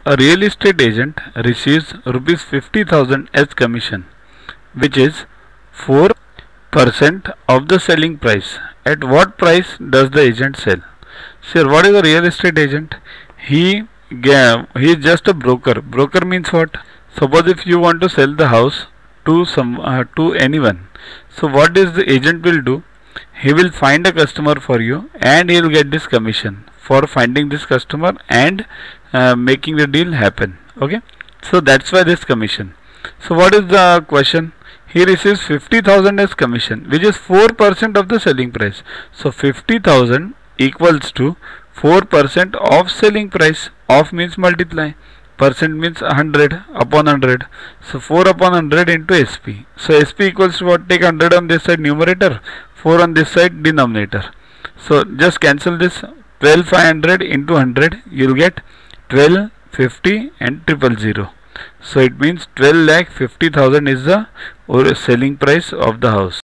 A real estate agent receives rupees 50,000 as commission, which is 4% of the selling price. At what price does the agent sell? Sir, what is a real estate agent? He is just a broker. Broker means what? Suppose if you want to sell the house to anyone, so what is the agent will do? He will find a customer for you and he will get this commission for finding this customer and making the deal happen. Okay, so that's why this commission. So what is the question? He receives 50,000 as commission, which is 4% of the selling price. So 50,000 equals to 4% of selling price. Of means multiply, percent means 100 upon 100. So 4 upon 100 into SP. So SP equals to what? Take 100 on this side numerator, 4 on this side denominator. So just cancel this. 12,500 into 100, you will get 12, 50 and 000. So it means 12,50,000 is the selling price of the house.